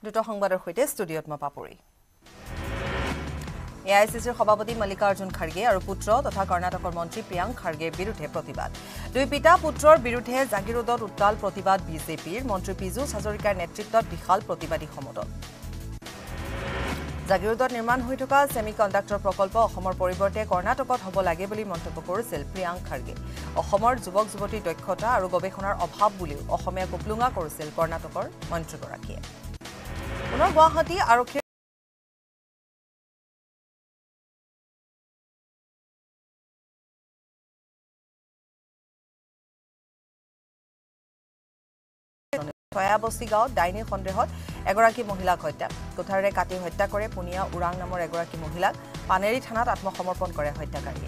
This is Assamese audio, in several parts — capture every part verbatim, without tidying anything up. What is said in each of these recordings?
দুটো সংবাদৰ সৈতে ষ্টুডিঅত মই পাপৰি এ আই চি চিৰ সভাপতি মল্লিকাৰ্জুন খাৰ্গে আৰু পুত্ৰ তথা কৰ্ণাটকৰ মন্ত্ৰী প্ৰিয়াংক খাৰ্গেৰ বিৰুদ্ধে প্ৰতিবাদ দুই পিতা পুত্ৰৰ বিৰুদ্ধে জাগিৰোডত উত্তাল প্ৰতিবাদ বিজেপিৰ মন্ত্ৰী পীযুষ হাজৰিকাৰ নেতৃত্বত বিশাল প্ৰতিবাদী সমদল জাগিৰোডত নিৰ্মাণ হৈ থকা সেমিকণ্ডাক্টৰ প্ৰকল্প অসমৰ পৰিৱৰ্তে কৰ্ণাটকত হ'ব লাগে বুলি মন্তব্য কৰিছিল প্ৰিয়াংক খাৰ্গে অসমৰ যুৱক যুৱতীৰ দক্ষতা আৰু গৱেষণাৰ অভাৱ বুলিও অসমীয়া কুপলুঙা কৰিছিল কৰ্ণাটকৰ মন্ত্ৰীগৰাকীয়ে পুনৰ গুৱাহাটী আৰক্ষী ছয়াবস্তি গাঁৱত ডাইনী সন্দেহত এগৰাকী মহিলাক হত্যা কোঠাৰে কাটি হত্যা কৰে পুনিয়া উৰাং নামৰ এগৰাকী মহিলাক পানেৰী থানাত আত্মসমৰ্পণ কৰে হত্যাকাৰীয়ে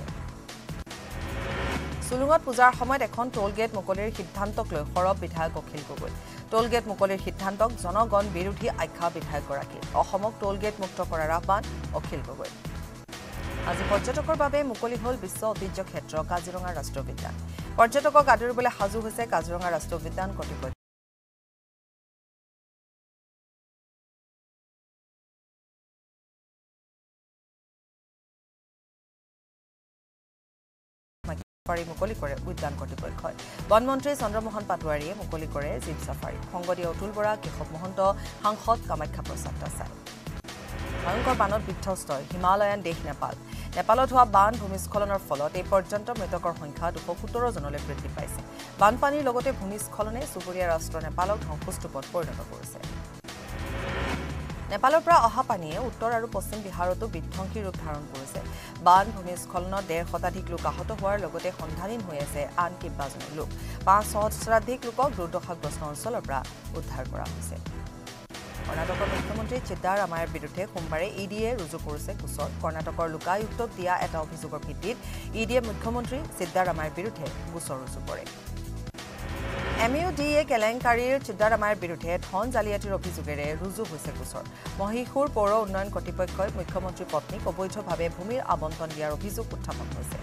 সুলুঙত পূজাৰ সময়ত এখন টোল গেট মুকলিৰ সিদ্ধান্তক লৈ সৰব বিধায়ক অখিল গগৈ টোল গেট মুকলিৰ সিদ্ধান্তক জনগণ বিৰোধী আখ্যা বিধায়কগৰাকী অসমক টোল গেট মুক্ত কৰাৰ আহ্বান অখিল গগৈ আজি পৰ্যটকৰ বাবে মুকলি হ'ল বিশ্ব ঐতিহ্য ক্ষেত্ৰ কাজিৰঙা ৰাষ্ট্ৰীয় উদ্যান পৰ্যটকক আদৰিবলৈ সাজু হৈছে কাজিৰঙা ৰাষ্ট্ৰীয় উদ্যান কৰ্তৃপক্ষ মুকলি কৰে উদ্যান কৰ্তৃপক্ষই বনমন্ত্ৰী চন্দ্ৰমোহন পাটোৱাৰীয়ে মুকলি কৰে জীপ সাফাৰী সংগদীয় অতুল বৰা কেশৱ মহন্ত সাংসদ কামাখ্যা প্ৰসাদ দাসাই ভয়ংকৰ বানত বিধ্বস্ত হিমালয়ান দেশ নেপাল নেপালত হোৱা বান ভূমিস্খলনৰ ফলত এই পৰ্যন্ত মৃতকৰ সংখ্যা দুশ সোতৰ জনলৈ বৃদ্ধি পাইছে বানপানীৰ লগতে ভূমিস্খলনে চুবুৰীয়া ৰাষ্ট্ৰ নেপালক ধ্বংসস্তূপত পৰিণত কৰিছে নেপালৰ পৰা অহা পানীয়ে উত্তৰ আৰু পশ্চিম বিহাৰতো বিধ্বংসী ৰূপ ধাৰণ কৰিছে বান ভূমিস্খলনত ডেৰ শতাধিক লোক আহত হোৱাৰ লগতে সন্ধানহীন হৈ আছে আন কেইবাজন লোক পাঁচ সহস্ৰাধিক লোকক দুৰ্দশাগ্ৰস্ত অঞ্চলৰ পৰা উদ্ধাৰ কৰা হৈছে কৰ্ণাটকৰ মুখ্যমন্ত্ৰী চিদ্দাৰামায়াৰ বিৰুদ্ধে সোমবাৰে ই ডিয়ে ৰুজু কৰিছে গোচৰ কৰ্ণাটকৰ লোকায়ুক্তক দিয়া এটা অভিযোগৰ ভিত্তিত ই ডিয়ে মুখ্যমন্ত্ৰী চিদ্দাৰামায়াৰ বিৰুদ্ধে গোচৰ ৰুজু কৰে এম ইউ ডি এ কেলেংকাৰীৰ চিদ্দাৰামায়াৰ বিৰুদ্ধে ধন জালিয়াতিৰ অভিযোগেৰে ৰুজু হৈছে গোচৰ মহীশূৰ পৌৰ উন্নয়ন কৰ্তৃপক্ষই মুখ্যমন্ত্ৰীৰ পত্নীক অবৈধভাৱে ভূমিৰ আবণ্টন দিয়াৰ অভিযোগ উত্থাপন হৈছে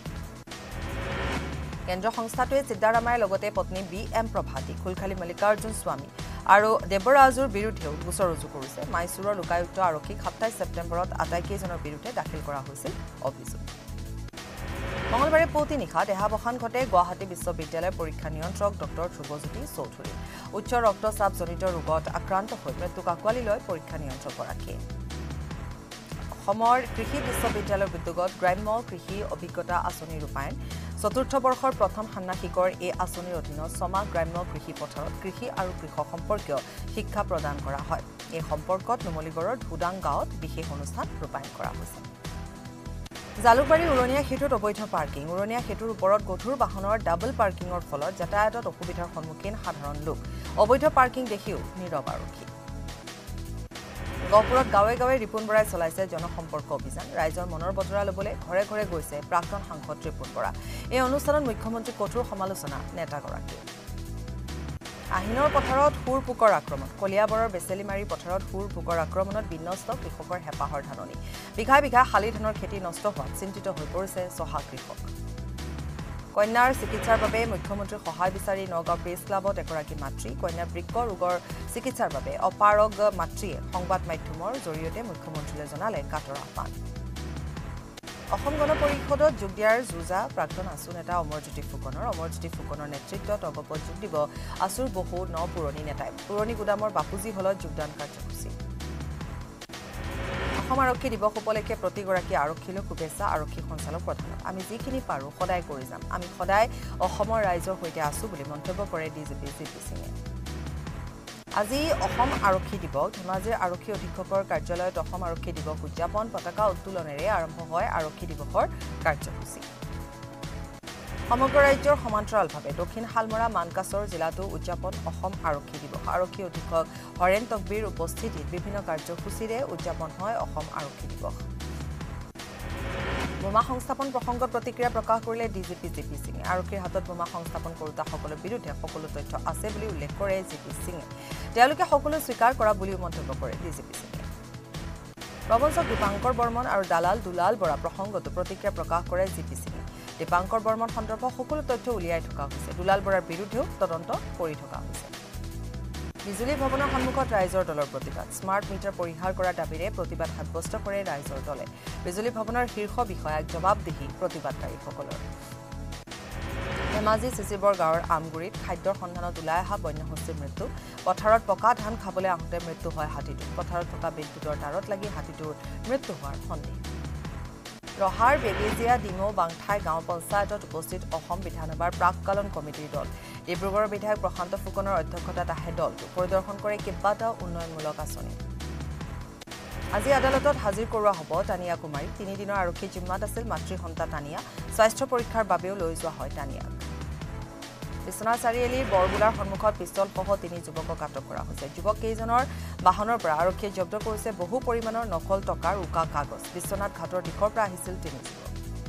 কেন্দ্ৰীয় সংস্থাটোৱে চিদ্দাৰামায়াৰ লগতে পত্নী বি এম প্ৰভাতী খুলখালী মল্লিকাৰ্জুন স্বামী আৰু দেৱৰাজুৰ বিৰুদ্ধেও গোচৰ ৰুজু কৰিছে মাইচুৰৰ লোকায়ুক্ত আৰক্ষীক সাতাইছ ছেপ্টেম্বৰত আটাইকেইজনৰ বিৰুদ্ধে দাখিল কৰা হৈছিল অভিযোগ মঙলবাৰে পুৱতি নিশা দেহাৱসান ঘটে গুৱাহাটী বিশ্ববিদ্যালয়ৰ পৰীক্ষা নিয়ন্ত্ৰক ডক্টৰ ধ্ৰুৱজ্যোতি চৌধুৰী উচ্চ ৰক্তচাপজনিত ৰোগত আক্ৰান্ত হৈ মৃত্যুক আঁকোৱালি লয় পৰীক্ষা নিয়ন্ত্ৰকগৰাকীয়ে অসমৰ কৃষি বিশ্ববিদ্যালয়ৰ উদ্যোগত গ্ৰাম্য কৃষি অভিজ্ঞতা আঁচনি ৰূপায়ণ চতুৰ্থ বৰ্ষৰ প্ৰথম ষান্মাসিকৰ এই আঁচনিৰ অধীনত ছমাহ গ্ৰাম্য কৃষি পথাৰত কৃষি আৰু কৃষক সম্পৰ্কীয় শিক্ষা প্ৰদান কৰা হয় এই সম্পৰ্কত নুমলীগড়ৰ ধুডাং গাঁৱত বিশেষ অনুষ্ঠান ৰূপায়ণ কৰা হৈছে জালুকবাৰী উৰণীয়া সেতুত অবৈধ পাৰ্কিং উৰণীয়া সেতুৰ ওপৰত গধুৰ বাহনৰ ডাবল পাৰ্কিঙৰ ফলত যাতায়াতত অসুবিধাৰ সন্মুখীন সাধাৰণ লোক অবৈধ পাৰ্কিং দেখিও নীৰৱ আৰক্ষী গহপুৰত গাঁৱে গাঁৱে ৰিপুণ বৰাই চলাইছে জনসম্পৰ্ক অভিযান ৰাইজৰ মনৰ বতৰা ল'বলৈ ঘৰে ঘৰে গৈছে প্ৰাক্তন সাংসদ ৰিপুণ বৰা এই অনুষ্ঠানত মুখ্যমন্ত্ৰীৰ কঠোৰ সমালোচনা নেতাগৰাকীয়ে আহিনৰ পথাৰত সুৰ পোকৰ আক্ৰমণ কলিয়াবৰৰ বেচেলিমাৰী পথাৰত সুৰ পোকৰ আক্ৰমণত বিনষ্ট কৃষকৰ হেঁপাহৰ ধাননি বিঘা বিঘা শালি ধানৰ খেতি নষ্ট হোৱাত চিন্তিত হৈ পৰিছে চহা কৃষক কন্যাৰ চিকিৎসাৰ বাবে মুখ্যমন্ত্ৰীৰ সহায় বিচাৰি নগাঁও প্ৰেছ ক্লাবত এগৰাকী মাতৃ কন্যাৰ বৃক্ক ৰোগৰ চিকিৎসাৰ বাবে অপাৰগ মাতৃয়ে সংবাদ মাধ্যমৰ জৰিয়তে মুখ্যমন্ত্ৰীলৈ জনালে কাটৰ আহ্বান অসম গণ পৰিষদত যোগ দিয়াৰ যুঁজা প্ৰাক্তন আছু নেতা অমৰজ্যোতি ফুকনৰ অমৰজ্যোতি ফুকনৰ নেতৃত্বত অগপত যোগ দিব আছুৰ বহু ন পুৰণি নেতাই পুৰণি গুদামৰ বাপুজী হলত যোগদান কাৰ্যসূচী অসম আৰক্ষী দিৱস উপলক্ষে প্ৰতিগৰাকী আৰক্ষীলৈ শুভেচ্ছা আৰক্ষী সঞ্চালক প্ৰধানৰ আমি যিখিনি পাৰোঁ সদায় কৰি যাম আমি সদায় অসমৰ ৰাইজৰ সৈতে আছো বুলি মন্তব্য কৰে ডিজিপি জি পি সিঙে আজি অসম আৰক্ষী দিৱস ধেমাজিৰ আৰক্ষী অধীক্ষকৰ কাৰ্যালয়ত অসম আৰক্ষী দিৱস উদযাপন পতাকা উত্তোলনেৰে আৰম্ভ হয় আৰক্ষী দিৱসৰ কাৰ্যসূচী সমগ্ৰ ৰাজ্যৰ সমান্তৰালভাৱে দক্ষিণ শালমৰা মানকাছৰ জিলাতো উদযাপন অসম আৰক্ষী দিৱস আৰক্ষী অধীক্ষক হৰেণ তকবীৰ উপস্থিতিত বিভিন্ন কাৰ্যসূচীৰে উদযাপন হয় অসম আৰক্ষী দিৱস বোমা সংস্থাপন প্ৰসংগত প্ৰতিক্ৰিয়া প্ৰকাশ কৰিলে ডিজিপি জি পি সিঙে আৰক্ষীৰ হাতত বোমা সংস্থাপন কৰোতাসকলৰ বিৰুদ্ধে সকলো তথ্য আছে বুলি উল্লেখ কৰে জি পি সিঙে তেওঁলোকে সকলো স্বীকাৰ কৰা বুলিও মন্তব্য কৰে ডিজিপি সিঙে প্ৰবঞ্চক দীপাংকৰ বৰ্মন আৰু দালাল দুলাল বৰা প্ৰসংগতো প্ৰতিক্ৰিয়া প্ৰকাশ কৰে জি পি সিঙে দীপাংকৰ বৰ্মন সন্দৰ্ভত সকলো তথ্য উলিয়াই থকা হৈছে দুলাল বৰাৰ বিৰুদ্ধেও তদন্ত কৰি থকা হৈছে বিজুলী ভৱনৰ সন্মুখত ৰাইজৰ দলৰ প্ৰতিবাদ স্মাৰ্ট মিটাৰ পৰিহাৰ কৰাৰ দাবীৰে প্ৰতিবাদ সাব্যস্ত কৰে ৰাইজৰ দলে বিজুলী ভৱনৰ শীৰ্ষ বিষয়াক জবাবদিহি প্ৰতিবাদকাৰীসকলৰ ধেমাজি চিচিবৰ গাঁৱৰ আমগুৰিত খাদ্যৰ সন্ধানত ওলাই অহা বন্যহস্তীৰ মৃত্যু পথাৰত পকা ধান খাবলৈ আহোঁতে মৃত্যু হয় হাতীটো পথাৰত থকা বিদ্যুতৰ তাঁৰত লাগি হাতীটোৰ মৃত্যু হোৱাৰ সন্দেহ ৰহাৰ বেগেজিয়া ডিমৌ বাংঠাই গাঁও পঞ্চায়তত উপস্থিত অসম বিধানসভাৰ প্ৰাককালন কমিটিৰ দল ডিব্ৰুগড়ৰ বিধায়ক প্ৰশান্ত ফুকনৰ অধ্যক্ষতাত আহে দলটো পৰিদৰ্শন কৰে কেইবাটাও উন্নয়নমূলক আঁচনি আজি আদালতত হাজিৰ কৰোৱা হ'ব তানিয়া কুমাৰী তিনিদিনৰ আৰক্ষী জিম্মাত আছিল মাতৃ সন্তান তানিয়া স্বাস্থ্য পৰীক্ষাৰ বাবেও লৈ যোৱা হয় তানিয়াক বিশ্বনাথ চাৰিআলিৰ বৰগুলাৰ সন্মুখত পিষ্টলসহ তিনি যুৱকক আটক কৰা হৈছে যুৱক কেইজনৰ বাহনৰ পৰা আৰক্ষীয়ে জব্দ কৰিছে বহু পৰিমাণৰ নকল টকাৰ উকা কাগজ বিশ্বনাথ ঘাটৰ দিশৰ পৰা আহিছিল তিনি যুৱক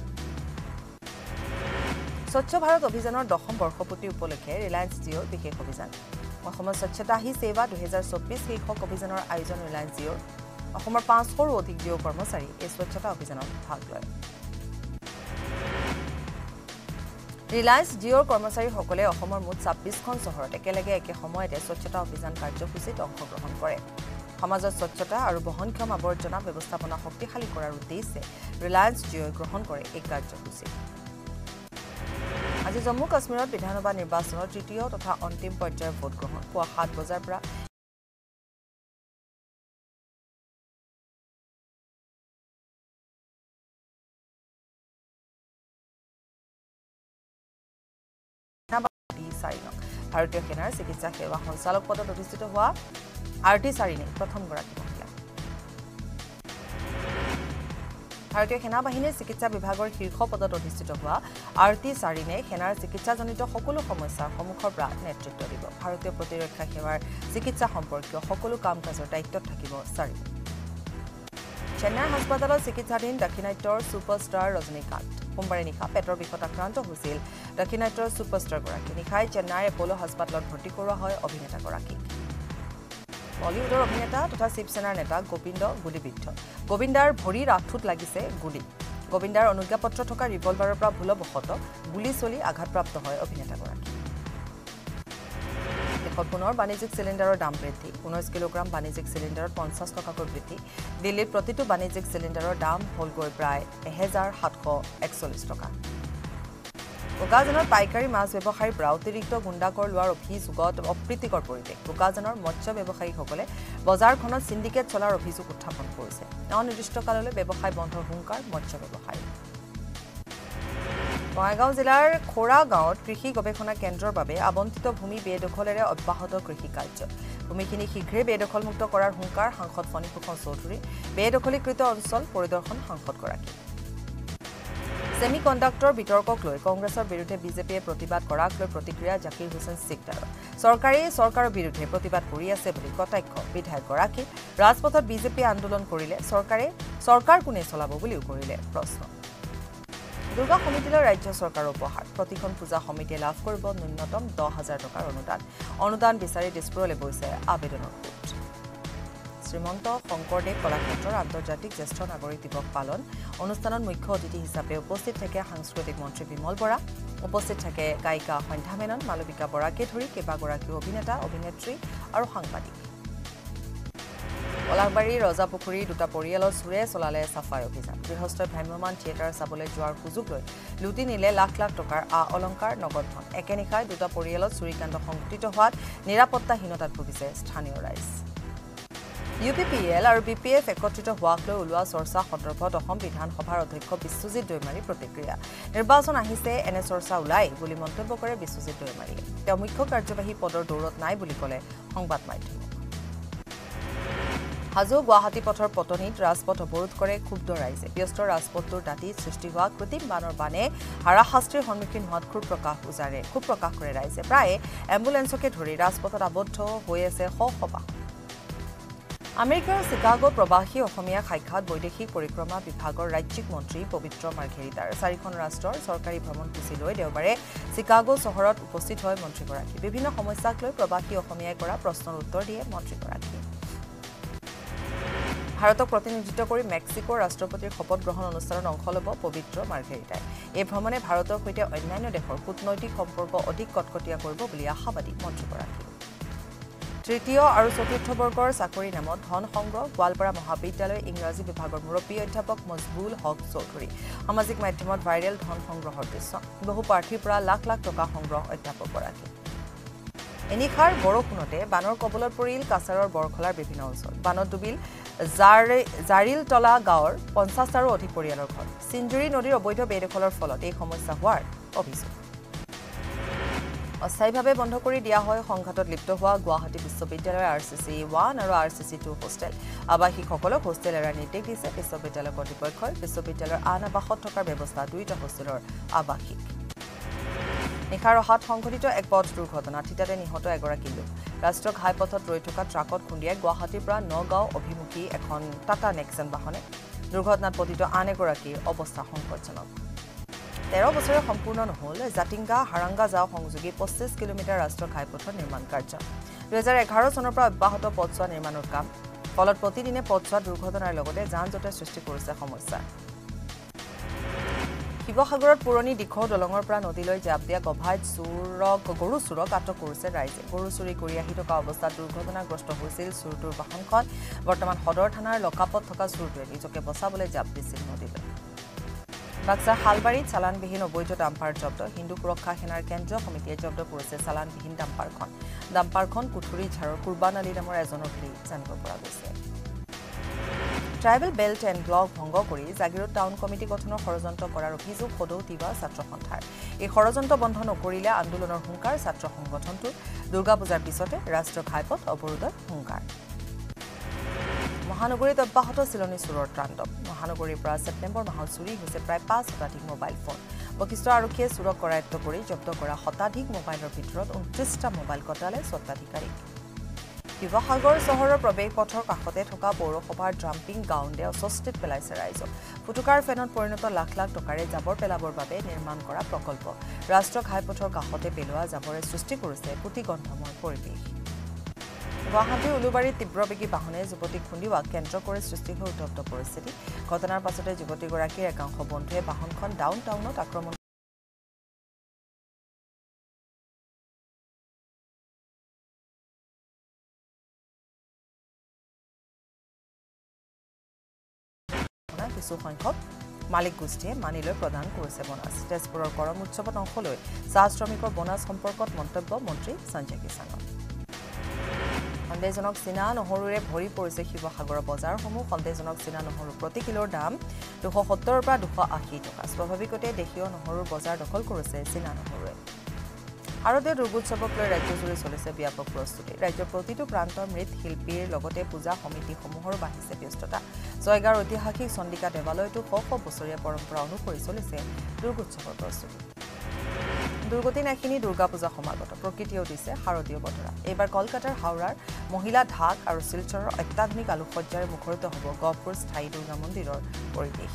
স্বচ্ছ ভাৰত অভিযানৰ দশম বৰ্ষপূৰ্তি উপলক্ষে ৰিলায়েন্স জিঅ'ৰ বিশেষ অভিযান অসমৰ স্বচ্ছতা হি সেৱা দুহেজাৰ চৌব্বিছ শীৰ্ষক অভিযানৰ আয়োজন ৰিলায়েন্স জিঅ'ৰ অসমৰ পাঁচশৰো অধিক জিঅ' কৰ্মচাৰী এই স্বচ্ছতা অভিযানত ভাগ লয় ৰিলায়েন্স জিঅ'ৰ কৰ্মচাৰীসকলে অসমৰ মুঠ ছাব্বিছখন চহৰত একেলগে একে সময়তে স্বচ্ছতা অভিযান কাৰ্যসূচীত অংশগ্ৰহণ কৰে সমাজত স্বচ্ছতা আৰু বহনক্ষম আৱৰ্জনা ব্যৱস্থাপনা শক্তিশালী কৰাৰ উদ্দেশ্যে ৰিলায়েন্স জিঅ'ই গ্ৰহণ কৰে এই কাৰ্যসূচী আজি জম্মু কাশ্মীৰত বিধানসভা নিৰ্বাচনৰ তৃতীয় তথা অন্তিম পৰ্যায়ৰ ভোট গ্ৰহণ পুৱা সাত বজাৰ পৰা ভাৰতীয় সেনাৰ চিকিৎসা সেৱা সঞ্চালক পদত অধিষ্ঠিত হোৱা আৰটি চাৰিনে প্ৰথমগৰাকী মহিলা ভাৰতীয় সেনা বাহিনীৰ চিকিৎসা বিভাগৰ শীৰ্ষ পদত অধিষ্ঠিত হোৱা আৰটি চাৰিনে সেনাৰ চিকিৎসাজনিত সকলো সমস্যাৰ সন্মুখৰ পৰা নেতৃত্ব দিব ভাৰতীয় প্ৰতিৰক্ষা সেৱাৰ চিকিৎসা সম্পৰ্কীয় সকলো কাম কাজৰ দায়িত্বত থাকিব চাৰিনে চেন্নাই হাস্পতালত চিকিৎসাধীন দক্ষিণাত্যৰ ছুপাৰষ্টাৰ ৰজনীকান্ত সোমবাৰে নিশা পেটৰ বিষত আক্ৰান্ত হৈছিল দক্ষিণাত্যৰ ছুপাৰষ্টাৰগৰাকী নিশাই চেন্নাইৰ এপ'লো হাস্পতালত ভৰ্তি কৰোৱা হয় অভিনেতাগৰাকীক বলিউডৰ অভিনেতা তথা শিৱসেনাৰ নেতা গোবিন্দ গুলীবিদ্ধ গোবিন্দাৰ ভৰিৰ আঁঠুত লাগিছে গুলী গোবিন্দাৰ অনুজ্ঞাপত্ৰ থকা ৰিভলভাৰৰ পৰা ভুলবশতঃ গুলী চলি আঘাতপ্ৰাপ্ত হয় অভিনেতাগৰাকী দেশত পুনৰ বাণিজ্যিক চিলিণ্ডাৰৰ দাম বৃদ্ধি ঊনৈছ কিলোগ্ৰাম বাণিজ্যিক চিলিণ্ডাৰত পঞ্চাছ টকাকৈ বৃদ্ধি দিল্লীত প্ৰতিটো বাণিজ্যিক চিলিণ্ডাৰৰ দাম হ'লগৈ প্ৰায় এহেজাৰ সাতশ একচল্লিছ টকা বোকাজানৰ পাইকাৰী মাছ ব্যৱসায়ীৰ পৰা অতিৰিক্ত গুণ্ডাকৰ লোৱাৰ অভিযোগত অপ্ৰীতিকৰ পৰিৱেশ বোকাজানৰ মৎস্য ব্যৱসায়ীসকলে বজাৰখনত চিণ্ডিকেট চলাৰ অভিযোগ উত্থাপন কৰিছে অনিৰ্দিষ্টকাললৈ ব্যৱসায় বন্ধৰ হুংকাৰ মৎস্য ব্যৱসায়ী বঙাইগাঁও জিলাৰ খোৰা গাঁৱত কৃষি গৱেষণা কেন্দ্ৰৰ বাবে আবণ্টিত ভূমি বেদখলেৰে অব্যাহত কৃষি কাৰ্য ভূমিখিনি শীঘ্ৰে বেদখলমুক্ত কৰাৰ হুংকাৰ সাংসদ ফণীভূষণ চৌধুৰী বেদখলীকৃত অঞ্চল পৰিদৰ্শন সাংসদগৰাকী ছেমি কণ্ডাক্টৰ বিতৰ্কক লৈ কংগ্ৰেছৰ বিৰুদ্ধে বিজেপিয়ে প্ৰতিবাদ কৰাক লৈ প্ৰতিক্ৰিয়া জাকিৰ হুছেইন সিকদাৰৰ চৰকাৰে চৰকাৰৰ বিৰুদ্ধে প্ৰতিবাদ কৰি আছে বুলি কটাক্ষ বিধায়কগৰাকী ৰাজপথত বিজেপিয়ে আন্দোলন কৰিলে চৰকাৰে চৰকাৰ কোনে চলাব বুলিও কৰিলে প্ৰশ্ন দুৰ্গা সমিতিলৈ ৰাজ্য চৰকাৰৰ উপহাৰ প্ৰতিখন পূজা সমিতিয়ে লাভ কৰিব ন্যূনতম দহ হাজাৰ টকাৰ অনুদান অনুদান বিচাৰি দিছপুৰলৈ গৈছে আবেদনৰ গোট শ্ৰীমন্ত শংকৰদেৱ কলাক্ষেত্ৰৰ আন্তৰ্জাতিক জ্যেষ্ঠ নাগৰিক দিৱস পালন অনুষ্ঠানত মুখ্য অতিথি হিচাপে উপস্থিত থাকে সাংস্কৃতিক মন্ত্ৰী বিমল বৰা উপস্থিত থাকে গায়িকা সন্ধ্যা মেনন মালবিকা বৰাকে ধৰি কেইবাগৰাকীও অভিনেতা অভিনেত্ৰী আৰু সাংবাদিক পলাশবাৰী ৰজাপুখুৰী দুটা পৰিয়ালৰ চুৰে চলালে চাফাই অভিযান গৃহস্থই ভ্ৰাম্যমান থিয়েটাৰ চাবলৈ যোৱাৰ সুযোগ লৈ লুটি নিলে লাখ লাখ টকাৰ আ অলংকাৰ নগদ ধন একে নিশাই দুটা পৰিয়ালত চুৰিকাণ্ড সংঘটিত হোৱাত নিৰাপত্তাহীনতাত ভুগিছে স্থানীয় ৰাইজ ইউ পি পি এল আৰু বি পি এফ একত্ৰিত হোৱাক লৈ ওলোৱা চৰ্চা সন্দৰ্ভত অসম বিধানসভাৰ অধ্যক্ষ বিশ্বজিৎ দৈমাৰীৰ প্ৰতিক্ৰিয়া নিৰ্বাচন আহিছে এনে চৰ্চা ওলাই বুলি মন্তব্য কৰে বিশ্বজিৎ দৈমাৰীয়ে তেওঁ মুখ্য কাৰ্যবাহী পদৰ দৌৰত নাই বুলি ক'লে সংবাদ মাধ্যমক হাজো গুৱাহাটী পথৰ পটনিত ৰাজপথ অৱৰোধ কৰে ক্ষুব্ধ ৰাইজে ব্যস্ত ৰাজপথটোৰ দাঁতিত সৃষ্টি হোৱা কৃত্ৰিম বানৰ বানে হাৰাশাস্তিৰ সন্মুখীন হোৱাত ক্ষোভ প্ৰকাশ উজাৰে ক্ষোভ প্ৰকাশ কৰে ৰাইজে প্ৰায় এম্বুলেন্সকে ধৰি ৰাজপথত আবদ্ধ হৈ আছে শ শ বাহন আমেৰিকাৰ চিকাগো প্ৰবাসী অসমীয়া শাখাত বৈদেশিক পৰিক্ৰমা বিভাগৰ ৰাজ্যিক মন্ত্ৰী পবিত্ৰ মাৰ্ঘেৰিটাৰ চাৰিখন ৰাষ্ট্ৰৰ চৰকাৰী ভ্ৰমণসূচী লৈ দেওবাৰে চিকাগো চহৰত উপস্থিত হয় মন্ত্ৰীগৰাকী বিভিন্ন সমস্যাক লৈ প্ৰবাসী অসমীয়াই কৰা প্ৰশ্নৰ উত্তৰ দিয়ে মন্ত্ৰীগৰাকী ভাৰতক প্ৰতিনিধিত্ব কৰি মেক্সিকোৰ ৰাষ্ট্ৰপতিৰ শপত গ্ৰহণ অনুষ্ঠানত অংশ ল'ব পবিত্ৰ মাৰ্ঘেৰিটাই এই ভ্ৰমণে ভাৰতৰ সৈতে অন্যান্য দেশৰ কূটনৈতিক সম্পৰ্ক অধিক কটকটীয়া কৰিব বুলি আশাবাদী মন্ত্ৰীগৰাকী তৃতীয় আৰু চতুৰ্থ বৰ্গৰ চাকৰি নামত ধন সংগ্ৰহ গোৱালপাৰা মহাবিদ্যালয় ইংৰাজী বিভাগৰ মুৰব্বী অধ্যাপক মজবুল হক চৌধুৰী সামাজিক মাধ্যমত ভাইৰেল ধন সংগ্ৰহৰ দৃশ্য বহু প্ৰাৰ্থীৰ পৰা লাখ লাখ টকা সংগ্ৰহ অধ্যাপকগৰাকী এনিখাৰ বৰষুণতে বানৰ কবলত পৰিল কাছাৰৰ বৰখলাৰ বিভিন্ন অঞ্চল বানত ডুবিল জাৰিলতলা গাঁৱৰ পঞ্চাছটাৰো অধিক পৰিয়ালৰ ঘৰ চিঞ্জুৰী নদীৰ অবৈধ বেদখলৰ ফলত এই সমস্যা হোৱাৰ অভিযোগ অস্থায়ীভাৱে বন্ধ কৰি দিয়া হয় সংঘাতত লিপ্ত হোৱা গুৱাহাটী বিশ্ববিদ্যালয়ৰ আৰ চি চি ওৱান আৰু R C C two hostel আৱাসীসকলক হোষ্টেল এৰাৰ নিৰ্দেশ দিছে বিশ্ববিদ্যালয় কৰ্তৃপক্ষই বিশ্ববিদ্যালয়ৰ আন আৱাসত থকাৰ ব্যৱস্থা দুয়োটা হোষ্টেলৰ আৱাসিক নিশাৰ অহাত সংঘটিত এক পথ দুৰ্ঘটনা থিতাতে নিহত এগৰাকী লোক ৰাষ্ট্ৰীয় ঘাইপথত ৰৈ থকা ট্ৰাকত খুন্দিয়াই গুৱাহাটীৰ পৰা নগাঁও অভিমুখী এখন টাটা নেক্সন বাহনে দুৰ্ঘটনাত পতিত আন এগৰাকীৰ অৱস্থা সংকটজনক তেৰ বছৰে সম্পূৰ্ণ নহল জাতিংগা হাৰাংগা যাও সংযোগী পঁচিছ কিলোমিটাৰ ৰাষ্ট্ৰীয় ঘাইপথৰ নিৰ্মাণ কাৰ্য দুহেজাৰ এঘাৰ চনৰ পৰা অব্যাহত পথছোৱা নিৰ্মাণৰ কাম ফলত প্ৰতিদিনে পথছোৱা দুৰ্ঘটনাৰ লগতে যান জঁটে সৃষ্টি কৰিছে সমস্যা শিৱসাগৰত পুৰণি দিখৌ দলঙৰ পৰা নদীলৈ জাপ দিয়া গভাইত চুৰক গৰু চুৰক আটক কৰিছে ৰাইজে গৰু চুৰি কৰি আহি থকা অৱস্থাত দুৰ্ঘটনাগ্ৰস্ত হৈছিল চুৰটোৰ বাহনখন বৰ্তমান সদৰ থানাৰ লকাপত থকা চুৰটোৱে নিজকে বচাবলৈ জাপ দিছিল নদীলৈ বাক্সা হালবাৰীত চালানবিহীন অবৈধ ডাম্পাৰ জব্দ হিন্দু সুৰক্ষা সেনাৰ কেন্দ্ৰীয় সমিতিয়ে জব্দ কৰিছে চালানবিহীন ডাম্পাৰখন ডাম্পাৰখন কুঠুৰি ঝাৰৰ কুৰবান আলী নামৰ এজনৰ বুলি জানিব পৰা গৈছে ট্ৰাইবেল বেল্ট এণ্ড ব্লক ভংগ কৰি জাগিৰোড টাউন কমিটি গঠনৰ ষড়যন্ত্ৰ কৰাৰ অভিযোগ সদৌ তিৱা ছাত্ৰ সন্থাৰ এই ষড়যন্ত্ৰ বন্ধ নকৰিলে আন্দোলনৰ হুংকাৰ ছাত্ৰ সংগঠনটোৰ দুৰ্গা পূজাৰ পিছতে ৰাষ্ট্ৰীয় ঘাইপথ অৱৰোধৰ হুংকাৰ মহানগৰীত অব্যাহত চিলনী চুৰৰ তাণ্ডৱ মহানগৰীৰ পৰা ছেপ্টেম্বৰ মাহত চুৰি হৈছে প্ৰায় পাঁচ শতাধিক মোবাইল ফোন বশিষ্ঠ আৰক্ষীয়ে চুৰক কৰায়ত্ব কৰি জব্দ কৰা শতাধিক মোবাইলৰ ভিতৰত ঊনত্ৰিছটা মোবাইল কটালে স্বত্বাধিকাৰীক শিৱসাগৰ চহৰৰ প্ৰৱেশ পথৰ কাষতে থকা পৌৰসভাৰ ড্ৰাম্পিং গ্ৰাউণ্ডে অস্বস্তিত পেলাইছে ৰাইজক ফুটুকাৰ ফেনত পৰিণত লাখ লাখ টকাৰে জাবৰ পেলাবৰ বাবে নিৰ্মাণ কৰা প্ৰকল্প ৰাষ্ট্ৰীয় ঘাইপথৰ কাষতে পেলোৱা জাবৰে সৃষ্টি কৰিছে পুতিগন্ধময় পৰিৱেশ গুৱাহাটীৰ উলুবাৰীত তীব্ৰবেগী বাহনে যুৱতীক খুন্দিওৱা কেন্দ্ৰ কৰি সৃষ্টি হৈ উত্তপ্ত পৰিস্থিতি ঘটনাৰ পাছতে যুৱতীগৰাকীৰ একাংশ বন্ধুৱে বাহনখন ডাউন টাউনত আক্ৰমণ কিছু সংখ্যক মালিক গোষ্ঠীয়ে মানিলৈ প্ৰদান কৰিছে বনাছ তেজপুৰৰ কৰম উৎসৱত অংশ লৈ চাহ শ্ৰমিকৰ বনাছ সম্পৰ্কত মন্তব্য মন্ত্ৰী সঞ্জয় কিষাণৰ সন্দেহজনক চীনা নহৰুৰে ভৰি পৰিছে শিৱসাগৰৰ বজাৰসমূহ সন্দেহজনক চীনা নহৰু প্ৰতি কিলোৰ দাম দুশ সত্তৰৰ পৰা দুশ আশী টকা স্বাভাৱিকতে দেশীয় নহৰুৰ বজাৰ দখল কৰিছে চীনা নহৰুৱে শাৰদীয় দুৰ্গোৎসৱক লৈ ৰাজ্যজুৰি চলিছে ব্যাপক প্ৰস্তুতি ৰাজ্যৰ প্ৰতিটো প্ৰান্তৰ মৃৎ শিল্পীৰ লগতে পূজা সমিতিসমূহৰো বাঢ়িছে ব্যস্ততা জয়গাঁৱৰ ঐতিহাসিক চণ্ডিকা দেৱালয়তো শ শ বছৰীয়া পৰম্পৰা অনুসৰি চলিছে দুৰ্গোৎসৱৰ প্ৰস্তুতি দুৰ্গতি নাশিনী দুৰ্গা পূজা সমাগত প্ৰকৃতিয়েও দিছে শাৰদীয় বতৰা এইবাৰ কলকাতাৰ হাওৰাৰ মহিলা ঢাক আৰু শিলচৰৰ অত্যাধুনিক আলোকসজ্জাৰে মুখৰিত হ'ব গহপুৰ স্থায়ী দুৰ্গা মন্দিৰৰ পৰিৱেশ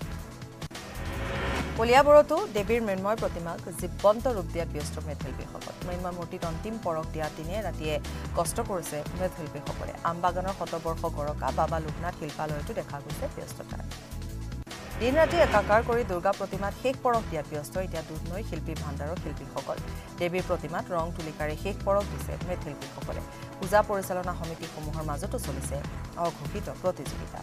কলিয়াবৰতো দেৱীৰ মৃন্ময় প্ৰতিমাক জীৱন্ত ৰূপ দিয়াত ব্যস্ত মৃৎশিল্পীসকল মৃন্ময় মূৰ্তিত অন্তিম পৰশ দিয়া দিনে ৰাতিয়ে কষ্ট কৰিছে মৃৎশিল্পীসকলে আমবাগানৰ শতবৰ্ষ গৰকা বাবা লোকনাথ শিল্পালয়তো দেখা গৈছে ব্যস্ততাৰ দিন ৰাতি একাকাৰ কৰি দুৰ্গা প্ৰতিমাত শেষ পৰশ দিয়াত ব্যস্ত এতিয়া দুধনৈ শিল্পী ভাণ্ডাৰৰ শিল্পীসকল দেৱীৰ প্ৰতিমাত ৰং তুলিকাৰে শেষ পৰশ দিছে মৃৎশিল্পীসকলে পূজা পৰিচালনা সমিতিসমূহৰ মাজতো চলিছে অঘোষিত প্ৰতিযোগিতা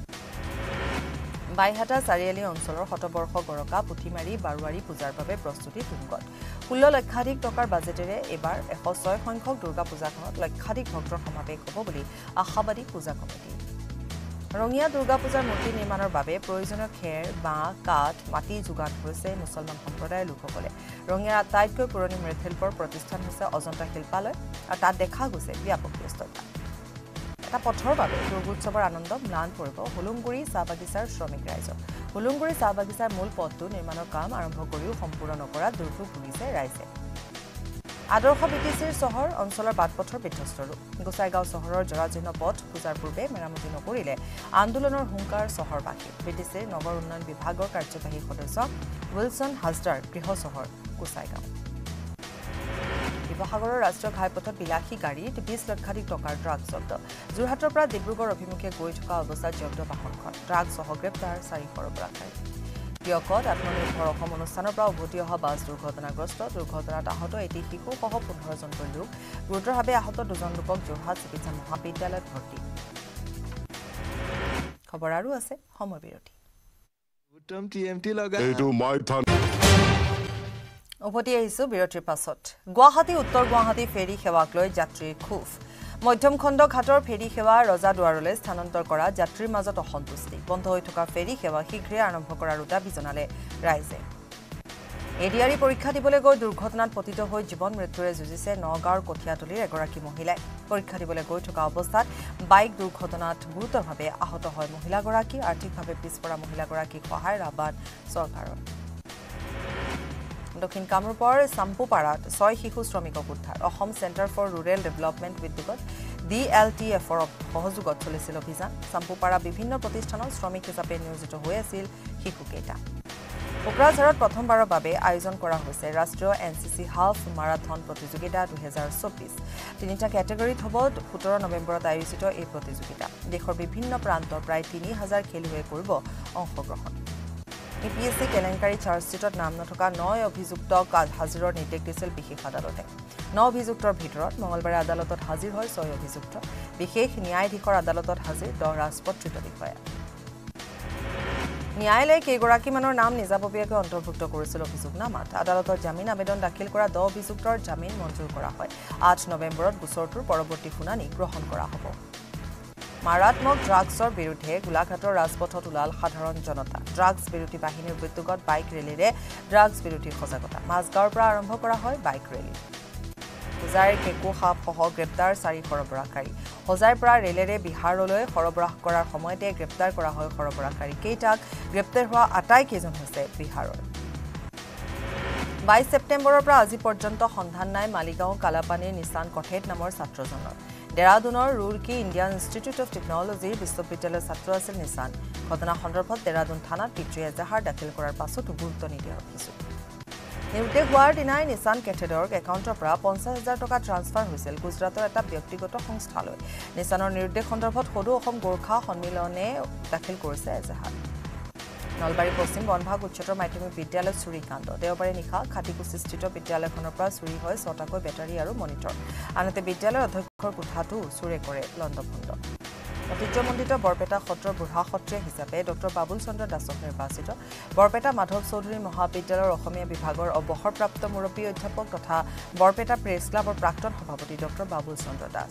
বাইহাটা চাৰিআলি অঞ্চলৰ শতবৰ্ষ গৰকা পুথিমাৰী বাৰুৱাৰী পূজাৰ বাবে প্ৰস্তুতি তুংগত ষোল্ল লক্ষাধিক টকাৰ বাজেটেৰে এইবাৰ এশ ছয় সংখ্যক দুৰ্গা পূজাখনত লক্ষাধিক ভক্তৰ সমাৱেশ হ'ব বুলি আশাবাদী পূজা কমিটি ৰঙিয়া দুৰ্গা পূজাৰ মূৰ্তি নিৰ্মাণৰ বাবে প্ৰয়োজনীয় খেৰ বাঁহ কাঠ মাটি যোগান ধৰিছে মুছলমান সম্প্ৰদায়ৰ লোকসকলে ৰঙিয়াৰ আটাইতকৈ পুৰণি মৃৎশিল্পৰ প্ৰতিষ্ঠান হৈছে অজন্তা শিল্পালয় আৰু তাত দেখা গৈছে ব্যাপক ব্যস্ততা এটা পথৰ বাবে দুৰ্গোৎসৱৰ আনন্দ ম্লান পৰিব হুলুংগুৰি চাহ বাগিচাৰ শ্ৰমিক ৰাইজক হুলুংগুৰি চাহ বাগিচাৰ মূল পথটো নিৰ্মাণৰ কাম আৰম্ভ কৰিও সম্পূৰ্ণ নকৰাত দুৰ্ভোগ ভুগিছে ৰাইজে আদৰ্শ বিটিচিৰ চহৰ অঞ্চলৰ বাটপথৰ বিধ্বস্ত ৰূপ গোসাইগাঁও চহৰৰ জৰাজীৰ্ণ পথ পূজাৰ পূৰ্বে মেৰামতি নকৰিলে আন্দোলনৰ হুংকাৰ চহৰবাসী বিটিচিৰ নগৰ উন্নয়ন বিভাগৰ কাৰ্যবাহী সদস্য উইলছন হাজদাৰ গৃহ চহৰ গোসাইগাঁও শিৱসাগৰৰ ৰাষ্ট্ৰীয় ঘাইপথত বিলাসী গাড়ীত বিশ লক্ষাধিক টকাৰ ড্ৰাগ জব্দ যোৰহাটৰ পৰা ডিব্ৰুগড় অভিমুখে গৈ থকা অৱস্থাত জব্দ বাহনখন ড্ৰাগ সহ গ্ৰেপ্তাৰ চাৰিশ অপৰাধকাৰী টিয়কত আত্মনিৰ্ভৰ অসম অনুষ্ঠানৰ পৰা উভতি অহা বাছ দুৰ্ঘটনাগ্ৰস্ত দুৰ্ঘটনাত আহত এটি শিশুসহ পোন্ধৰ জনকৈ লোক গুৰুতৰভাৱে আহত দুজন লোকক যোৰহাট চিকিৎসা মহাবিদ্যালয়ত ভৰ্তি খবৰ আৰু আছে সময় বিৰতি উভতি আহিছো বিৰতিৰ পাছত গুৱাহাটী উত্তৰ গুৱাহাটী ফেৰী সেৱাক লৈ যাত্ৰীৰ ক্ষোভ মধ্যম খণ্ড ঘাটৰ ফেৰী সেৱা ৰজাদুৱাৰলৈ স্থানান্তৰ কৰা যাত্ৰীৰ মাজত অসন্তুষ্টি বন্ধ হৈ থকা ফেৰী সেৱা শীঘ্ৰে আৰম্ভ কৰাৰ দাবী জনালে ৰাইজে এডিআৰি পৰীক্ষা দিবলৈ গৈ দুৰ্ঘটনাত পতিত হৈ জীৱন মৃত্যুৰে যুঁজিছে নগাঁৱৰ কঠিয়াতলীৰ এগৰাকী মহিলাই পৰীক্ষা দিবলৈ গৈ থকা অৱস্থাত বাইক দুৰ্ঘটনাত গুৰুতৰভাৱে আহত হয় মহিলাগৰাকী আৰ্থিকভাৱে পিছপৰা মহিলাগৰাকীক সহায়ৰ আহ্বান চৰকাৰৰ দক্ষিণ কামৰূপৰ চাম্পুপাৰাত ছয় শিশু শ্ৰমিকক উদ্ধাৰ Asom centre for rural development উদ্যোগত ডি এল টি এফৰ সহযোগত চলিছিল অভিযান চাম্পুপাৰা বিভিন্ন প্ৰতিষ্ঠানত শ্ৰমিক হিচাপে নিয়োজিত হৈ আছিল শিশুকেইটা কোকৰাঝাৰত প্ৰথমবাৰৰ বাবে আয়োজন কৰা হৈছে ৰাষ্ট্ৰীয় N C C half marathon প্ৰতিযোগিতা দুহেজাৰ চৌব্বিছ তিনিটা কেটেগৰীত হ'ব সোতৰ নৱেম্বৰত আয়োজিত এই প্ৰতিযোগিতা দেশৰ বিভিন্ন প্ৰান্তৰ প্ৰায় তিনি হাজাৰ খেলুৱৈয়ে কৰিব অংশগ্ৰহণ ই পি এছ চি কেলেংকাৰী চাৰ্জশ্বিটত নাম নথকা নয় অভিযুক্তক হাজিৰৰ নিৰ্দেশ দিছিল বিশেষ আদালতে ন অভিযুক্তৰ ভিতৰত মঙলবাৰে আদালতত হাজিৰ হয় ছয় অভিযুক্ত বিশেষ ন্যায়াধীশৰ আদালতত হাজিৰ দহ ৰাজপত্ৰিত বিষয়া ন্যায়ালয়ে কেইগৰাকীমানৰ নাম নিজাববীয়াকৈ অন্তৰ্ভুক্ত কৰিছিল অভিযোগনামাত আদালতত জামিন আবেদন দাখিল কৰা দহ অভিযুক্তৰ জামিন মঞ্জুৰ কৰা হয় আঠ নৱেম্বৰত গোচৰটোৰ পৰৱৰ্তী শুনানি গ্ৰহণ কৰা হ'ব মাৰাত্মক ড্ৰাগছৰ বিৰুদ্ধে গোলাঘাটৰ ৰাজপথত ওলাল সাধাৰণ জনতা ড্ৰাগছ বিৰোধী বাহিনীৰ উদ্যোগত বাইক ৰেলীৰে ড্ৰাগছ বিৰোধী সজাগতা মাজগাঁৱৰ পৰা আৰম্ভ কৰা হয় বাইক ৰেলী হোজাইৰ কেকু সাপসহ গ্ৰেপ্তাৰ চাৰি সৰবৰাহকাৰী হোজাইৰ পৰা ৰেলেৰে বিহাৰলৈ সৰবৰাহ কৰাৰ সময়তে গ্ৰেপ্তাৰ কৰা হয় সৰবৰাহকাৰী কেইটাক গ্ৰেপ্তাৰ হোৱা আটাইকেইজন হৈছে বিহাৰৰ বাইছ ছেপ্টেম্বৰৰ পৰা আজি পৰ্যন্ত সন্ধান নাই মালিগাঁও কালাপানীৰ নিচান কঠেত নামৰ ছাত্ৰজনৰ দেৰাদুনৰ ৰুৰকি ইণ্ডিয়ান ইনষ্টিটিউট অফ টেকনলজিৰ বিশ্ববিদ্যালয়ৰ ছাত্ৰ আছিল নিচান ঘটনা সন্দৰ্ভত দেৰাদুন থানাত পিতৃ এজাহাৰ দাখিল কৰাৰ পাছতো গুৰুত্ব নিদিয়াৰ অভিযোগ নিৰুদ্দেশ হোৱাৰ দিনাই নিচান কেথেডৰ একাউণ্টৰ পৰা পঞ্চাছ হাজাৰ টকা ট্ৰান্সফাৰ হৈছিল গুজৰাটৰ এটা ব্যক্তিগত সংস্থালৈ নিচানৰ নিৰুদ্দেশ সন্দৰ্ভত সদৌ অসম গোৰ্খা সন্মিলনে দাখিল কৰিছে এজাহাৰ নলবাৰী পশ্চিম বনভাগ উচ্চতৰ মাধ্যমিক বিদ্যালয়ত চুৰিকাণ্ড দেওবাৰে নিশা খাটিকুছিস্থিত বিদ্যালয়খনৰ পৰা চুৰি হয় ছটাকৈ বেটাৰী আৰু মনিটৰ আনহাতে বিদ্যালয়ৰ অধ্যক্ষৰ কোঠাটো চুৰে কৰে লণ্ডভণ্ড ঐতিহ্যমণ্ডিত বৰপেটা সত্ৰৰ বুঢ়া সত্ৰীয়া হিচাপে ডক্টৰ বাবুল চন্দ্ৰ দাসক নিৰ্বাচিত বৰপেটা মাধৱ চৌধুৰী মহাবিদ্যালয়ৰ অসমীয়া বিভাগৰ অৱসৰপ্ৰাপ্ত মুৰব্বী অধ্যাপক তথা বৰপেটা প্ৰেছ ক্লাবৰ প্ৰাক্তন সভাপতি ডক্টৰ বাবুল চন্দ্ৰ দাস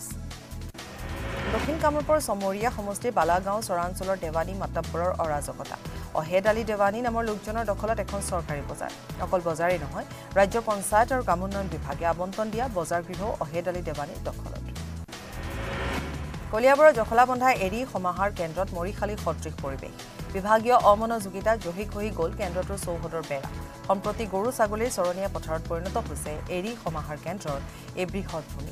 দক্ষিণ কামৰূপৰ চমৰীয়া সমষ্টিৰ বালাগাঁও চৰাঞ্চলৰ দেৱানী মাতাব্বৰৰ অৰাজকতা অহেদ আলী দেৱানী নামৰ লোকজনৰ দখলত এখন চৰকাৰী বজাৰ অকল বজাৰেই নহয় ৰাজ্যৰ পঞ্চায়ত আৰু গ্ৰাম উন্নয়ন বিভাগে আবণ্টন দিয়া বজাৰ গৃহও অহেদ আলী দেৱানীৰ দখলত কলিয়াবৰৰ জখলাবন্ধা এৰি সমাহাৰ কেন্দ্ৰত মৰিশালী সদৃশ পৰিৱেশ বিভাগীয় অমনোযোগিতা জহি খহি গ'ল কেন্দ্ৰটোৰ চৌহদৰ বেৰা সম্প্ৰতি গৰু ছাগলীৰ চৰণীয়া পথাৰত পৰিণত হৈছে এৰি সমাহাৰ কেন্দ্ৰৰ এই বৃহৎ ভূমি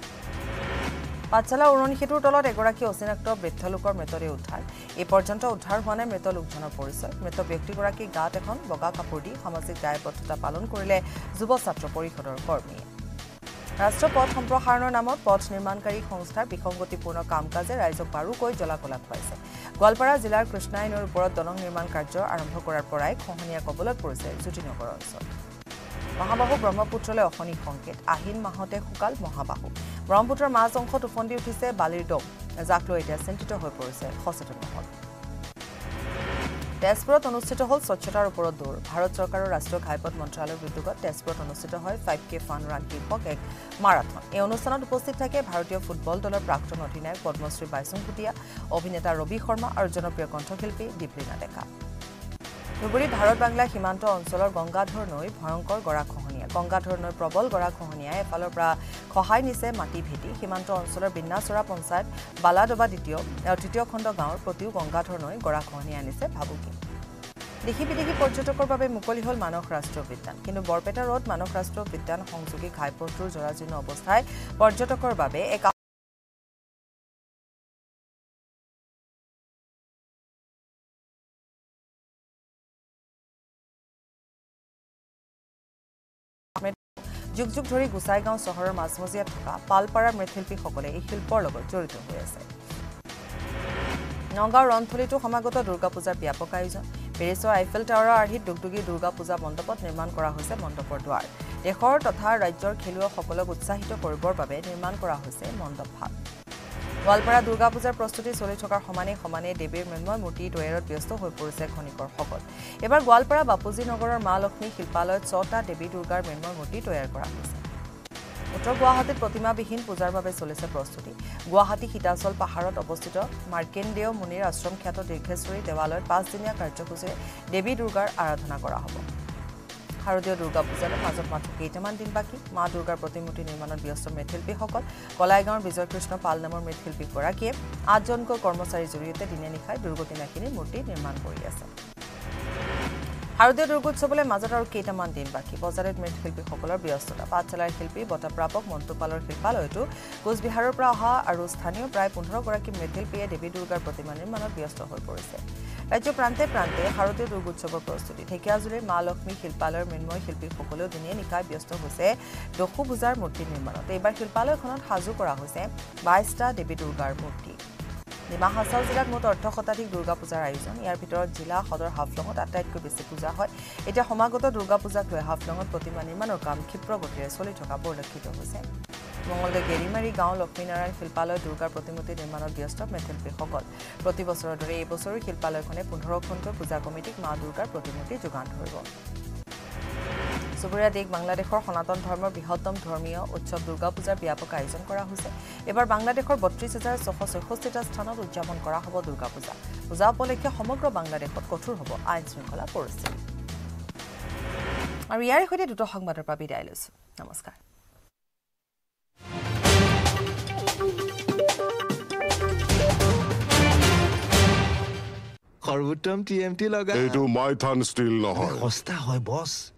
পাঠশালা উৰণি সেতুৰ তলত এগৰাকী অচিনাক্ত বৃদ্ধ লোকৰ মৃতদেহ উদ্ধাৰ এই পৰ্যন্ত উদ্ধাৰ হোৱা নাই মৃত লোকজনৰ পৰিচয় মৃত ব্যক্তিগৰাকীৰ গাত এখন বগা কাপোৰ দি সামাজিক দায়বদ্ধতা পালন কৰিলে যুৱ ছাত্ৰ পৰিষদৰ কৰ্মীয়ে ৰাষ্ট্ৰীয় পথ সম্প্ৰসাৰণৰ নামত পথ নিৰ্মাণকাৰী সংস্থাৰ বিসংগতিপূৰ্ণ কাম কাজে ৰাইজক বাৰুকৈ জ্বলাকলা খুৱাইছে গোৱালপাৰা জিলাৰ কৃষ্ণাই নৈৰ ওপৰত দলং নিৰ্মাণ কাৰ্য আৰম্ভ কৰাৰ পৰাই খহনীয়া কবলত পৰিছে জ্যোতিনগৰ অঞ্চল মহাবাহু ব্ৰহ্মপুত্ৰলৈ অশনি সংকেত আহিন মাহতে শুকাল মহাবাহু ব্ৰহ্মপুত্ৰৰ মাজ অংশত উফন্দি উঠিছে বালিৰ দম যাক লৈ এতিয়া চিন্তিত হৈ পৰিছে সচেতন মহল তেজপুৰত অনুষ্ঠিত হ'ল স্বচ্ছতাৰ ওপৰত দৌৰ ভাৰত চৰকাৰৰ ৰাষ্ট্ৰীয় ঘাইপথ মন্ত্ৰালয়ৰ উদ্যোগত তেজপুৰত অনুষ্ঠিত হয় ফাইভ কে ফান ৰান শীৰ্ষক এক মাৰাথন এই অনুষ্ঠানত উপস্থিত থাকে ভাৰতীয় ফুটবল দলৰ প্ৰাক্তন অধিনায়ক পদ্মশ্ৰী বাইচুং ভুটিয়া অভিনেতা ৰবি শৰ্মা আৰু জনপ্ৰিয় কণ্ঠশিল্পী দীপলিনা ডেকা ধুবুৰী ভাৰত বাংলা সীমান্ত অঞ্চলৰ গংগাধৰ নৈ ভয়ংকৰ গৰাখহনীয়া গংগাধৰ নৈৰ প্ৰবল গৰাখহনীয়াই এফালৰ পৰা খহাই নিছে মাটি ভেটি সীমান্ত অঞ্চলৰ বিন্নাচৰা পঞ্চায়ত বালাডবা দ্বিতীয় আৰু তৃতীয় খণ্ড গাঁৱৰ প্ৰতিও গংগাধৰ নৈ গৰাখহনীয়াই আনিছে ভাবুকি দেশী বিদেশী পৰ্যটকৰ বাবে মুকলি হ'ল মানস ৰাষ্ট্ৰীয় উদ্যান কিন্তু বৰপেটা ৰোড মানস ৰাষ্ট্ৰীয় উদ্যান সংযোগী ঘাইপথটোৰ জৰাজীৰ্ণ অৱস্থাই পৰ্যটকৰ বাবে এক যুগ যুগ ধৰি গোসাইগাঁও চহৰৰ মাজমজিয়াত থকা পালপাৰাৰ মৃৎশিল্পীসকলে এই শিল্পৰ লগত জড়িত হৈ আছে নগাঁও ৰন্থলীতো সমাগত দুৰ্গা পূজাৰ ব্যাপক আয়োজন পেৰিছৰ আইফেল টাৱাৰৰ আৰ্হিত দুগদুগী দুৰ্গা পূজা মণ্ডপত নিৰ্মাণ কৰা হৈছে মণ্ডপৰ দুৱাৰ দেশৰ তথা ৰাজ্যৰ খেলুৱৈসকলক উৎসাহিত কৰিবৰ বাবে নিৰ্মাণ কৰা হৈছে মণ্ডপ ভাগ গোৱালপাৰা দুৰ্গা পূজাৰ প্ৰস্তুতি চলি থকাৰ সমানে সমানে দেৱীৰ মৃন্ময় মূৰ্তি তৈয়াৰত ব্যস্ত হৈ পৰিছে খনিকৰসকল এবাৰ গোৱালপাৰা বাপুজী নগৰৰ মা লক্ষ্মী শিল্পালয়ত ছটা দেৱী দুৰ্গাৰ মৃন্ময় মূৰ্তি তৈয়াৰ কৰা হৈছে উত্তৰ গুৱাহাটীত প্ৰতিমাবিহীন পূজাৰ বাবে চলিছে প্ৰস্তুতি গুৱাহাটী সীতাচল পাহাৰত অৱস্থিত মাৰ্কেণ্ডেয় মুনিৰ আশ্ৰম খ্যাত দীৰ্ঘেশ্বৰী দেৱালয়ত পাঁচদিনীয়া কাৰ্যসূচীৰে দেৱী দুৰ্গাৰ আৰাধনা কৰা হ'ব শাৰদীয় দুৰ্গা পূজাৰ মাজত মাত্ৰ কেইটামান দিন বাকী মা দুৰ্গাৰ প্ৰতিমূৰ্তি নিৰ্মাণত ব্যস্ত মৃৎশিল্পীসকল কলাইগাঁৱৰ বিজয়কৃষ্ণ পাল নামৰ মৃৎশিল্পীগৰাকীয়ে আঠজনকৈ কৰ্মচাৰীৰ জৰিয়তে দিনে নিশাই দুৰ্গতিনাশিনী মূৰ্তি নিৰ্মাণ কৰি আছে শাৰদীয় দুৰ্গোৎসৱলৈ মাজত আৰু কেইটামান দিন বাকী বজাৰত মৃৎশিল্পীসকলৰ ব্যস্ততা পাঠশালাৰ শিল্পী বঁটাপ্ৰাপক মন্টুপালৰ শিল্পালয়তো কোচবিহাৰৰ পৰা অহা আৰু স্থানীয় প্ৰায় পোন্ধৰ গৰাকী মৃৎশিল্পীয়ে দেৱী দুৰ্গাৰ প্ৰতিমা নিৰ্মাণত ব্যস্ত হৈ পৰিছে ৰাজ্য প্ৰান্তে প্ৰান্তে শাৰদীয় দুৰ্গোৎসৱৰ প্ৰস্তুতি ঢেকিয়াজুলিৰ মা লক্ষ্মী শিল্পালয়ৰ মৃন্ময় শিল্পীসকলেও দিনে নিশাই ব্যস্ত হৈছে দশু পূজাৰ মূৰ্তি নিৰ্মাণত এইবাৰ শিল্পালয়খনত সাজু কৰা হৈছে বাইশটা দেৱী দুৰ্গাৰ মূৰ্তি ডিমা হাছাও জিলাত মুঠ অৰ্ধ শতাধিক দুৰ্গা পূজাৰ আয়োজন ইয়াৰ ভিতৰত জিলা সদৰ হাফলঙত আটাইতকৈ বেছি পূজা হয় এতিয়া সমাগত দুৰ্গা পূজাক লৈ হাফলঙত প্ৰতিমা নিৰ্মাণৰ কাম ক্ষিপ্ৰ গতিৰে চলি থকা পৰিলক্ষিত হৈছে মঙলদৈ গেৰিমাৰী গাঁও লক্ষ্মীনাৰায়ণ শিল্পালয় দুৰ্গাৰ প্ৰতিমূৰ্তি নিৰ্মাণত ব্যস্ত মৃৎশিল্পীসকল প্ৰতি বছৰৰ দৰে এই বছৰো শিল্পালয়খনে পোন্ধৰখনকৈ পূজা কমিটিক মা দুৰ্গাৰ প্ৰতিমূৰ্তি যোগান ধৰিব চুবুৰীয়া দেশ বাংলাদেশৰ সনাতন ধৰ্মৰ বৃহত্তম ধৰ্মীয় উৎসৱ দুৰ্গা পূজাৰ ব্যাপক আয়োজন কৰা হৈছে এবাৰ বাংলাদেশৰ বত্ৰিশ হাজাৰ ছশ ছয়ষষ্ঠিটা স্থানত উদযাপন কৰা হ'ব দুৰ্গা পূজা পূজা উপলক্ষে সমগ্ৰ বাংলাদেশত কঠোৰ হ'ব আইন শৃংখলা পৰিস্থিতি আৰু ইয়াৰ সৈতে দুটা সংবাদৰ পৰা বিদায় লৈছো নমস্কাৰ সৰ্বোত্তম টিএমটি লগা এইটো মাইথান ষ্টিল নহয় সস্তা হয় বছ